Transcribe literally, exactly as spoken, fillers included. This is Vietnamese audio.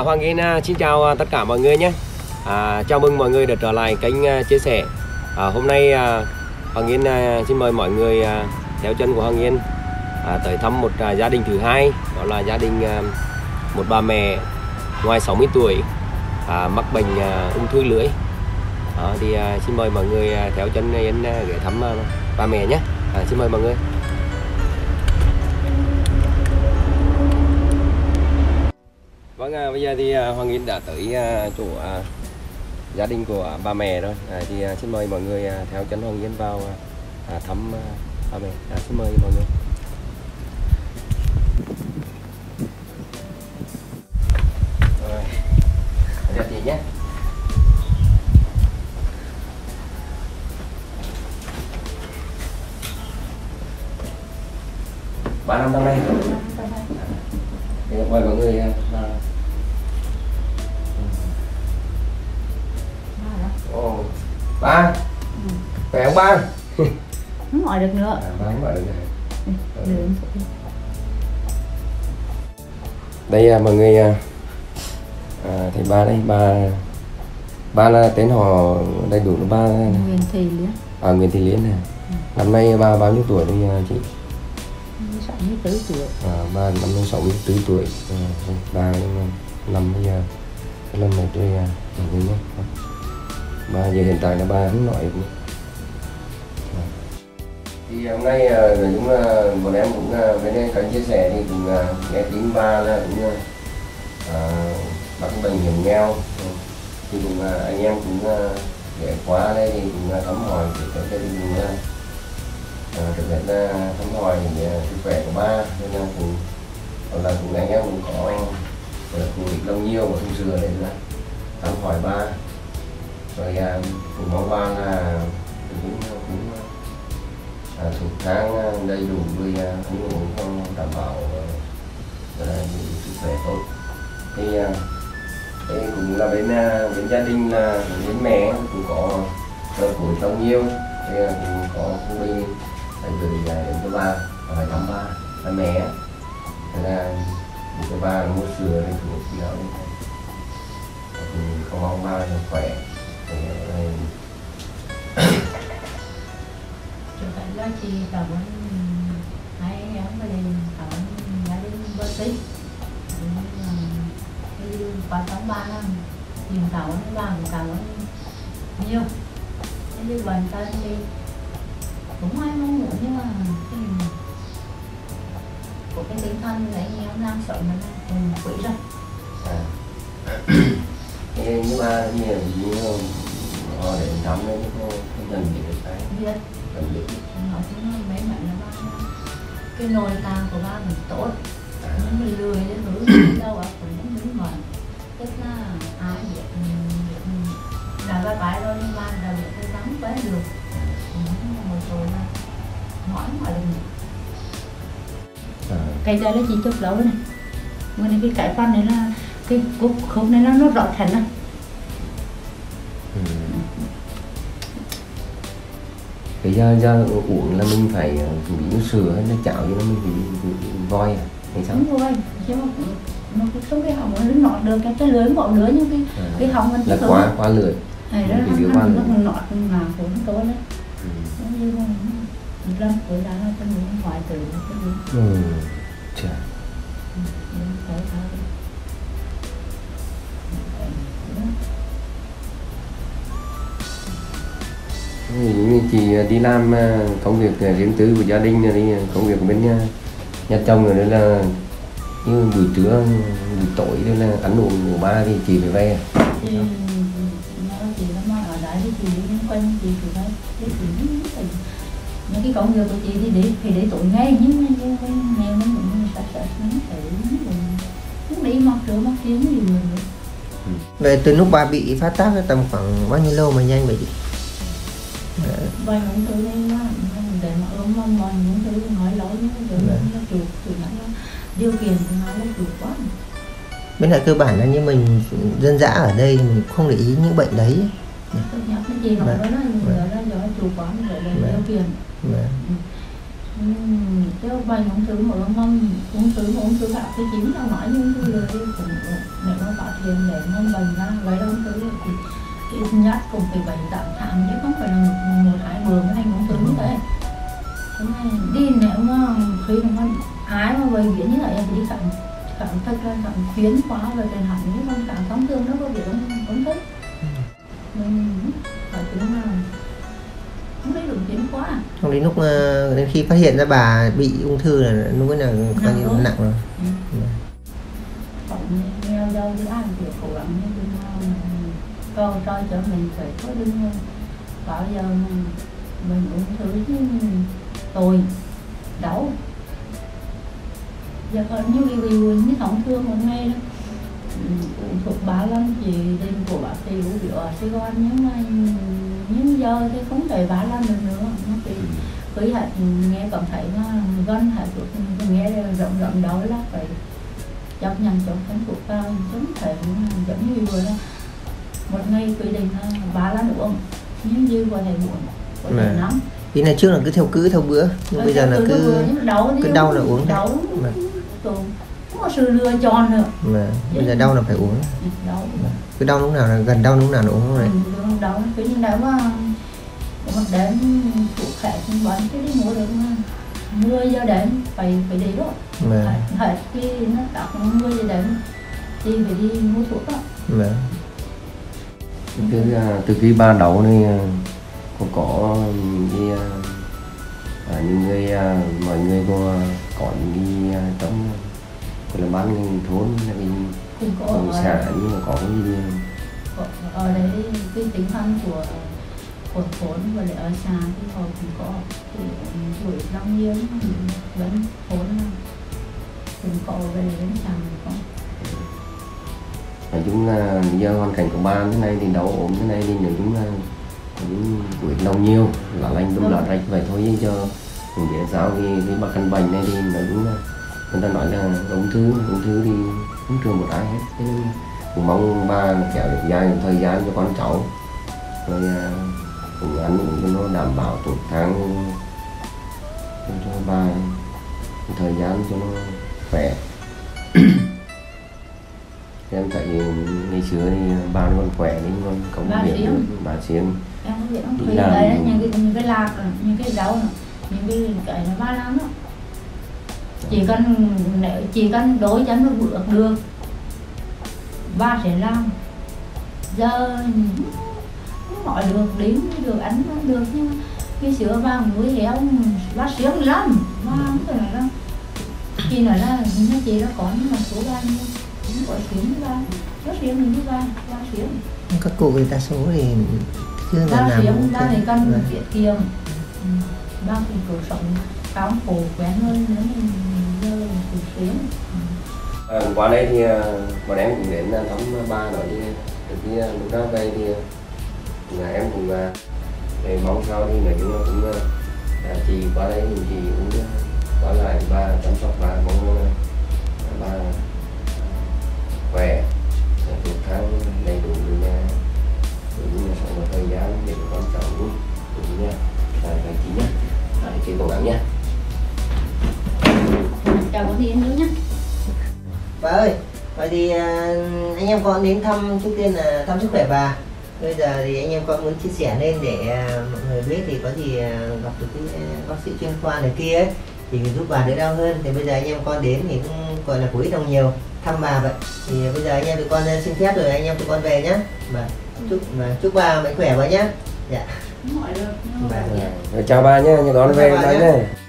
Hoàng Yên xin chào tất cả mọi người nhé. À, chào mừng mọi người đã trở lại kênh chia sẻ. À, hôm nay à, Hoàng Yên à, xin mời mọi người à, theo chân của Hoàng Yên à, tới thăm một à, gia đình thứ hai, đó là gia đình à, một bà mẹ ngoài sáu mươi tuổi à, mắc bệnh à, ung thư lưỡi. Đó, thì à, xin mời mọi người à, theo chân Yên à, ghé thăm à, bà mẹ nhé. À, xin mời mọi người. Vâng, à, bây giờ thì à, Hoàng Yên đã tới à, chỗ à, gia đình của bà mẹ rồi. À, thì à, xin mời mọi người à, theo chân Hoàng Yên vào à, thăm à, bà mẹ. À, xin mời mọi người. Rồi, chào chị nhé. Ba năm năm nay. Thì mời mọi người à, Ồ, ba, ừ. Khỏe không ba? Không gọi được nữa. À, ba không gọi được nữa. Ừ. Đây à, mọi người à, à, thì ba đây, ba ba là tên họ đầy đủ là ba Nguyễn Thị Liên. À, Nguyễn Thị Liên này. Ừ. Năm nay ba bao nhiêu tuổi đây chị? sáu mươi tư tuổi. À, ba năm nay sáu mươi tư tuổi. À, ba năm bây giờ lần này tôi mọi người nhé. Ba giờ hiện tại là ba không nói được nữa. Thì hôm nay nói chung là bọn em cũng bên đây kênh chia sẻ thì cũng nghe tiếng ba là cũng à, mắc bệnh hiểm nghèo, thì cũng anh em cũng ghé qua đây thì cũng thăm hỏi để cho gia đình mình thực hiện thăm hỏi sức khỏe của ba, nên là cũng là cũng anh em cũng có cùng lịch lâu nhiều mà không sửa để là thăm hỏi ba. Rồi à, cũng mong ba là cũng cũng à, thuộc tháng đầy đủ với ăn uống không đảm bảo là sức khỏe tốt. Thì à, đây cũng là bên bên gia đình là bên mẹ cũng có đợt tuổi lâu nhiều, thì cũng có cũng đi phải gửi đến cho ba và phải thăm ba ba mẹ, thế là cho ba là mua sữa để thuộc gì đó thì không mong ba là khỏe. Chủ tại là chị cảm ơn hai em và cảm ơn gia đình bác sĩ đi quan tâm ba năm, nhiều cảm ơn ba, cảm ơn nhiều. Đi bệnh tật thì cũng ai mong muốn, nhưng mà của cái tinh thần để anh em làm sống mình cũng quý rồi. À. Như ba nhiều gì họ để thăm đấy chứ không cần gì được cái biết cần biết họ cũng mấy bạn là ba cái nồi tàng của ba mình tốt, nhưng mình lười đến hướng đâu ạ cũng những thứ mà tức là ai biết là ba bãi rồi, nhưng ba là biết cái vắng quá được một rồi là hỏi hỏi được. Cái đây là chỉ chụp lâu này, mà này cái cái phần này là cái cục khúc này nó rõ thành này. Ừ. Cái da da uống là mình phải chuẩn bị sữa hay là chảo cho nó mình bị voi à hay sao? Đúng rồi, chứ mà nó cái số cái họng nó đứng nọt được cái cái lưới một lưới, nhưng cái à, cái họng mình là quá quá lưỡi. Này đó nó nó còn nọt mà cũng tối đấy. Ừ. Nó như là lần cuối đó là cái miếng hoại tử cái miếng. Ừ. Chà. Ừ. Đấy, đấy. Chị đi làm công việc riêng tư của gia đình, đi công việc bên nhà, nhà chồng rồi, đó là như buổi trưa buổi tối đó là ăn uống của ba thì chị phải về. Chị nó chị nó ở đấy thì chị đi quanh chị thì đấy, thì chị những cái công việc của chị thì để thì để tụi ngay, nhưng mà như cái nghèo nó mình sẽ sẽ nó phải nó đi mặc rửa mặc chiếu gì người. Về từ lúc bà bị phát tác tầm khoảng bao nhiêu lâu mà nhanh vậy chị? Vài những thứ này mà để mà ốm mong mong những thứ nói lỗi những thứ nó chuột thì nó điều kiện thì nó nó chuột quá. Bên lại cơ bản là như mình dân dã ở đây mình không để ý những bệnh đấy. Tôi nhắc cái gì nói đó là người đó do chuột quá, người là điều kiện. Chứ bệnh ung thư mà mong ung thư mà ung thư gặp cái chính tao nói như ung thư rồi cũng để nó phát hiện để nó bệnh ra gây ra ung thư thì ít nhất cũng phải bảy tám tháng chứ không phải là một, một hai bữa mới thành ung thư như thế. Thế này đi nếu mà khi mà ai mà bệnh viện như vậy thì đi khám khám thật là khám chuyên khoa về cái hẳn những con khám thông thường nó có việc ung ung thư. Mình phải chứng nào không lấy được chuyên khoa. Không đến lúc đến khi phát hiện ra bà bị ung thư là lúc ấy là coi như nặng rồi. Còn nghèo đâu chứ ai chịu khổ lắm như đừng câu cho cho mình phải có đừng bao giờ mình ung thư chứ tôi đau giờ còn như review như thông thường một ngày đó uống thuốc ba lần chị tên của bác sĩ uống rượu ở Sài Gòn nhưng mà nhưng giờ thì không thể ba lần được nữa nó bị với hạt nghe cảm thấy nó gần hạt thuốc nghe rộng rộng đó là phải chấp nhận cho kháng thuốc cao chống thể giống như vừa đó một ngày quy định là ba lần uống nhưng như vừa thầy buồn có thể nóng ý này trước là cứ theo cứ theo bữa nhưng ừ, bây giờ là cứ cứ đau là uống đau mà không có sự lựa chọn nữa mà bây giờ đau là phải uống đau cứ đau lúc nào là gần đau lúc nào là uống lúc này ừ, đau cứ như nếu mà mà đến thuốc khác bệnh cái đi mua được mà mười giờ đến phải phải đi đó mà hết khi nó tập mười giờ đến thì phải đi mua thuốc đó mà từ từ khi ba đậu này có có đi à, những người à, mọi người có có đi à, trong gọi là bán cái thốn là cái công xã nhưng mà có cái gì ở đấy cái tính thân của của thốn và lại ở xa thì họ cũng có thì tuổi long nhiêu vẫn thốn cũng có về đến chàng không. Nói chung là giờ hoàn cảnh của ba thế này thì đau ốm thế này thì nói chung là cũng tuổi lâu nhiều là lành đúng là rạch vậy thôi chứ cho mình biết sao thì cái bậc căn bệnh này thì nói chung là người ta nói là ung thư ung thư thì không trường một ai hết thế nên cũng mong ba kéo được dài thời gian cho con cháu rồi cũng ăn uống cho nó đảm bảo tốt tháng cho ba thời gian cho nó khỏe. Em thấy ngày xưa thì ba nó còn khỏe nên còn không biết được bà Xiên em không biết không thấy đấy những cái những cái lạc những cái rau những cái cái nó ba lắm đó chỉ cần nếu chỉ cần đối chân nó bước được ba sẽ làm giờ không nói được đến được ăn được nhưng cái sữa ba muối héo ba sướng lắm ba không phải là đâu khi nói ra nó chỉ nó có nhưng mà số ba nhiêu cũng gọi xuyến với ba rất xuyến mình với ba ba xuyến các cụ người ta số thì chưa ba làm xuyến ba thì cân tiết kiệm ba thì cuộc sống khám khổ quen hơn nữa mình giờ cuộc xuyến. À, qua đây thì bọn em cũng đến thăm ba nói đi từ khi lúc đó về thì là em cũng để mong sao thì nói chung là cũng là chị qua đây thì chị cũng qua lại ba chăm sóc ba mong ba khỏe thuộc tháng đầy đủ người nhà cũng như sống một thời gian để con cháu cũng nha là thầy chị nhé là chị cố gắng nhé. Chào con Hiền nữa nhé. Bà ơi, vậy thì anh em con đến thăm trước tiên là thăm sức khỏe bà. Bây giờ thì anh em con muốn chia sẻ lên để mọi người biết thì có gì gặp được cái bác sĩ chuyên khoa này kia ấy thì giúp bà đỡ đau hơn. Thì bây giờ anh em con đến thì cũng gọi là của ít đồng nhiều thăm bà vậy. Thì bây giờ anh em tụi con xin phép rồi anh em tụi con về nhá. Bà chúc mà chúc bà mạnh khỏe bà nhé. Dạ. Mọi được. Chào bà nhé, nhà con về bà nhé.